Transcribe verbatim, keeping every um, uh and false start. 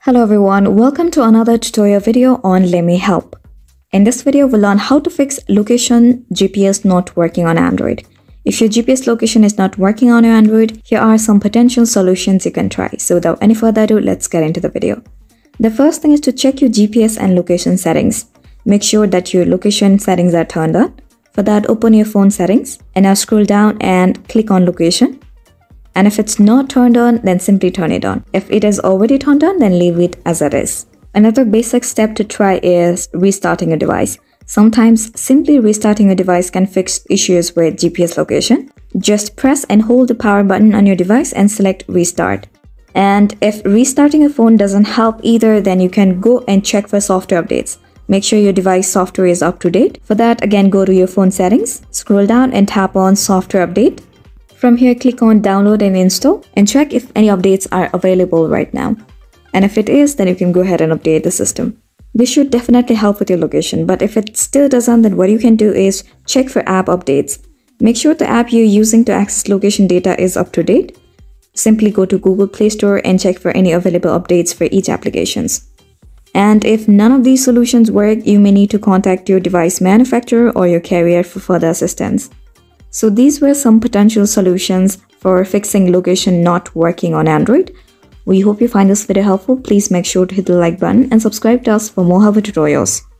Hello everyone, welcome to another tutorial video on Let Me Help. In this video, we'll learn how to fix location G P S not working on Android. If your G P S location is not working on your Android, here are some potential solutions you can try. So without any further ado, let's get into the video. The first thing is to check your G P S and location settings. Make sure that your location settings are turned on. For that, open your phone settings and now scroll down and click on location. And if it's not turned on, then simply turn it on. If it is already turned on, then leave it as it is. Another basic step to try is restarting your device. Sometimes simply restarting your device can fix issues with G P S location. Just press and hold the power button on your device and select restart. And if restarting your phone doesn't help either, then you can go and check for software updates. Make sure your device software is up to date. For that, again, go to your phone settings, scroll down and tap on software update. From here, click on download and install and check if any updates are available right now. And if it is, then you can go ahead and update the system. This should definitely help with your location, but if it still doesn't, then what you can do is check for app updates. Make sure the app you're using to access location data is up to date. Simply go to Google Play Store and check for any available updates for each applications. And if none of these solutions work, you may need to contact your device manufacturer or your carrier for further assistance. So these were some potential solutions for fixing location not working on Android. We hope you find this video helpful. Please make sure to hit the like button and subscribe to us for more helpful tutorials.